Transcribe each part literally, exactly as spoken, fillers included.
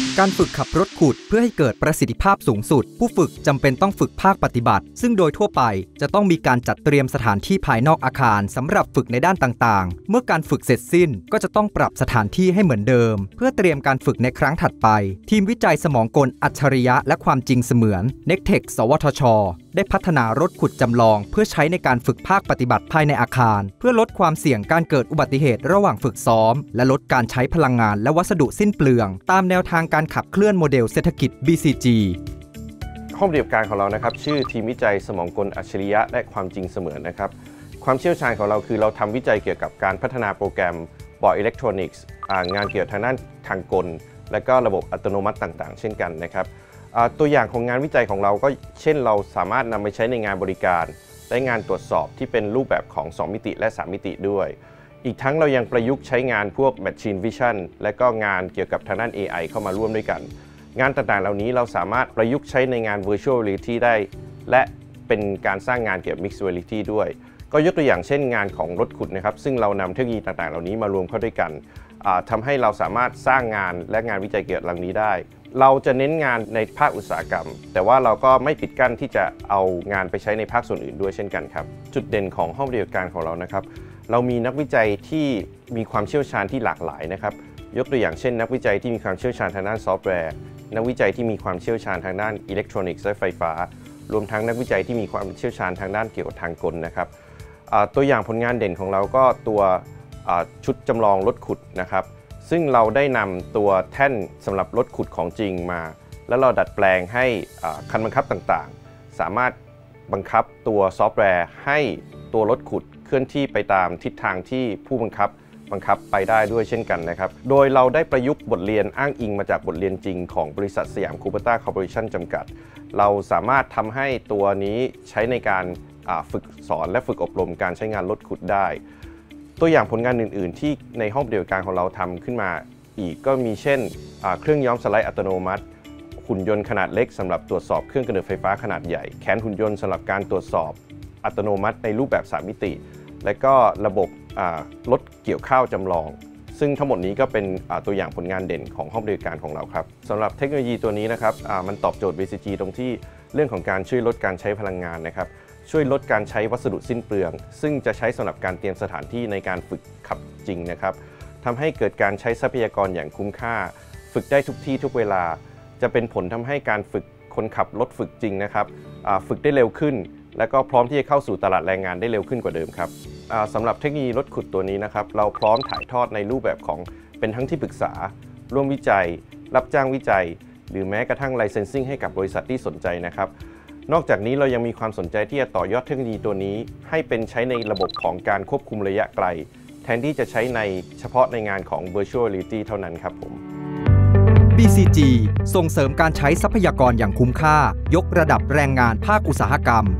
การฝึกขับรถขุดเพื่อให้เกิดประสิทธิภาพสูงสุดผู้ฝึกจำเป็นต้องฝึกภาคปฏิบัติซึ่งโดยทั่วไปจะต้องมีการจัดเตรียมสถานที่ภายนอกอาคารสำหรับฝึกในด้านต่างๆเมื่อการฝึกเสร็จสิ้นก็จะต้องปรับสถานที่ให้เหมือนเดิมเพื่อเตรียมการฝึกในครั้งถัดไปทีมวิจัยสมองกลอัจฉริยะและความจริงเสมือน เน็กเทค สวทช.ได้พัฒนารถขุดจำลองเพื่อใช้ในการฝึกภาคปฏิบัติภายในอาคารเพื่อลดความเสี่ยงการเกิดอุบัติเหตุระหว่างฝึกซ้อมและลดการใช้พลังงานและวัสดุสิ้นเปลืองตามแนวทางการขับเคลื่อนโมเดลเศรษฐกิจ บี ซี จีห้องปฏิบัติการของเรานะครับชื่อทีมวิจัยสมองกลอัจฉริยะและความจริงเสมือนนะครับความเชี่ยวชาญของเราคือเราทำวิจัยเกี่ยวกับการพัฒนาโปรแกรมบอร์ดอิเล็กทรอนิกส์งานเกี่ยวกับทางด้านทางกลและก็ระบบอัตโนมัติต่างๆเช่นกันนะครับตัวอย่างของงานวิจัยของเราก็เช่นเราสามารถนำไปใช้ในงานบริการและงานตรวจสอบที่เป็นรูปแบบของสองมิติและสามมิติด้วยอีกทั้งเรายังประยุกต์ใช้งานพวก Machine Vision และก็งานเกี่ยวกับทางด้าน เอ ไอ เข้ามาร่วมด้วยกันงานต่างๆเหล่านี้เราสามารถประยุกต์ใช้ในงาน Virtual Reality ได้และเป็นการสร้างงานเกี่ยวกับ Mixed Reality ด้วยก็ยกตัวอย่างเช่นงานของรถขุดนะครับซึ่งเรานำเทคโนโลยีต่างๆเหล่านี้มารวมเข้าด้วยกันทำให้เราสามารถสร้างงานและงานวิจัยเกี่ยวกับเรื่องนี้ได้เราจะเน้นงานในภาคอุตสาหกรรมแต่ว่าเราก็ไม่ปิดกั้นที่จะเอางานไปใช้ในภาคส่วนอื่นด้วยเช่นกันครับจุดเด่นของห้องปฏิบัติการของเรานะครับเรามีนักวิจัยที่มีความเชี่ยวชาญที่หลากหลายนะครับยกตัวอย่างเช่นนักวิจัยที่มีความเชี่ยวชาญทางด้านซอฟต์แวร์นักวิจัยที่มีความเชี่ยวชาญทางด้านอิเล็กทรอนิกส์และไฟฟ้ารวมทั้งนักวิจัยที่มีความเชี่ยวชาญทางด้านเกี่ยวกับทางกลนะครับตัวอย่างผลงานเด่นของเราก็ตัวชุดจำลองรถขุดนะครับซึ่งเราได้นำตัวแท่นสำหรับรถขุดของจริงมาแล้วเราดัดแปลงให้คันบังคับต่างๆสามารถบังคับตัวซอฟต์แวร์ให้ตัวรถขุดเคลื่อนที่ไปตามทิศทางที่ผู้บังคับบังคับไปได้ด้วยเช่นกันนะครับโดยเราได้ประยุกต์บทเรียนอ้างอิงมาจากบทเรียนจริงของบริษัทสยามคูเปอร์ต้าคอร์ปอเรชั่นจำกัดเราสามารถทำให้ตัวนี้ใช้ในการฝึกสอนและฝึกอบรมการใช้งานรถขุดได้ตัวอย่างผลงานอื่นๆที่ในห้องปฏิบัติการของเราทำขึ้นมาอีกก็มีเช่นเครื่องย้อมสไลด์อัตโนมัติหุ่นยนต์ขนาดเล็กสำหรับตรวจสอบเครื่องกระเนิดไฟฟ้าขนาดใหญ่แขนหุ่นยนต์สำหรับการตรวจสอบอัตโนมัติในรูปแบบสามมิติและก็ระบบรถเกี่ยวข้าวจำลองซึ่งทั้งหมดนี้ก็เป็นตัวอย่างผลงานเด่นของห้องปฏิบัติการของเราครับสำหรับเทคโนโลยีตัวนี้นะครับมันตอบโจทย์ บี ซี จี ตรงที่เรื่องของการช่วยลดการใช้พลังงานนะครับช่วยลดการใช้วัสดุสิ้นเปลืองซึ่งจะใช้สำหรับการเตรียมสถานที่ในการฝึกขับจริงนะครับทำให้เกิดการใช้ทรัพยากรอย่างคุ้มค่าฝึกได้ทุกที่ทุกเวลาจะเป็นผลทำให้การฝึกคนขับรถฝึกจริงนะครับฝึกได้เร็วขึ้นและก็พร้อมที่จะเข้าสู่ตลาดแรงงานได้เร็วขึ้นกว่าเดิมครับสำหรับเทคโนโลยีรถขุดตัวนี้นะครับเราพร้อมถ่ายทอดในรูปแบบของเป็นทั้งที่ปรึกษาร่วมวิจัยรับจ้างวิจัยหรือแม้กระทั่ง licensing ให้กับบริษัทที่สนใจนะครับนอกจากนี้เรายังมีความสนใจที่จะต่อยอดเทคโนโลยีตัวนี้ให้เป็นใช้ในระบบของการควบคุมระยะไกลแทนที่จะใช้ในเฉพาะในงานของ Virtual Reality เท่านั้นครับผมบี ซี จี ส่งเสริมการใช้ทรัพยากรอย่างคุ้มค่ายกระดับแรงงานภาคอุตสาหกรรม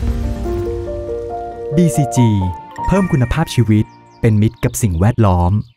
บี ซี จี เพิ่มคุณภาพชีวิตเป็นมิตรกับสิ่งแวดล้อม